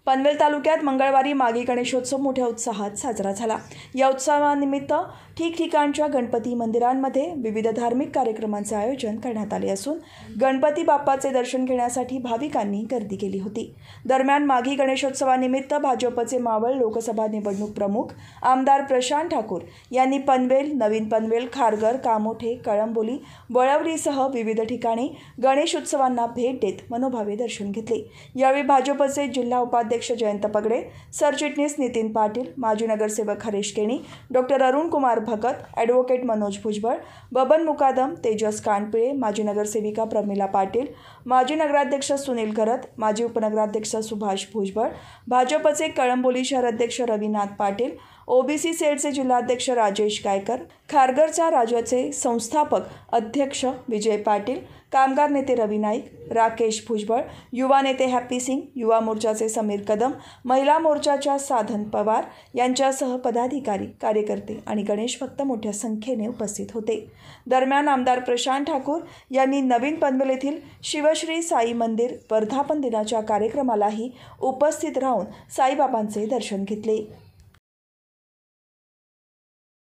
पनवेल तालुक्यात मंगळवारी मागी गणेशोत्सव मोठ्या उत्साहात साजरा झाला। या उत्सवानिमित्त ठिकठिकाणच्या गणपती मंदिरांमध्ये विविध धार्मिक कार्यक्रमांचे आयोजन करण्यात आले असून गणपती बाप्पाचे दर्शन घेण्यासाठी भाविकांनी गर्दी केली होती। दरम्यान मागी गणेशोत्सवानिमित्त भाजपचे मावळ लोकसभा निवडणूक प्रमुख आमदार प्रशांत ठाकूर यांनी पनवेल, नवीन पनवेल, खारघर, कामोठे, कळंबोली, वळवलीसह विविध ठिकाणी गणेश उत्सवांना भेट देत मनोभावे दर्शन घेतले। यावेळी भाजपचे जिल्हा उपाध्यक्ष जयंत पगडे, सरचिटणीस नितीन पाटील, माजी नगरसेवक हरीश केणी, डॉक्टर अरुण कुमार भगत, ॲडव्होकेट मनोज भुजबळ, बबन मुकादम, तेजस कानपिळे, माजी नगरसेविका प्रमिला पाटील, माजी नगराध्यक्ष सुनील घरत, माजी उपनगराध्यक्ष सुभाष भुजबळ, भाजपचे कळंबोली शहराध्यक्ष रविनाथ पाटील, ओबीसी सेलचे जिल्हाध्यक्ष राजेश गायकर, खारघरच्या राज्याचे संस्थापक अध्यक्ष विजय पाटील, कामगार नेते रवी नाईक, राकेश भुजबळ, युवा नेते हॅपी सिंग, युवा मोर्चाचे समीर कदम, महिला मोर्चाच्या साधन पवार यांच्यासह पदाधिकारी, कार्यकर्ते आणि गणेश भक्त मोठ्या संख्येने उपस्थित होते। दरम्यान आमदार प्रशांत ठाकूर यांनी नवीन पनवेल येथील शिवश्री साई मंदिर वर्धापन दिनाच्या कार्यक्रमालाही उपस्थित राहून साईबाबांचे दर्शन घेतले।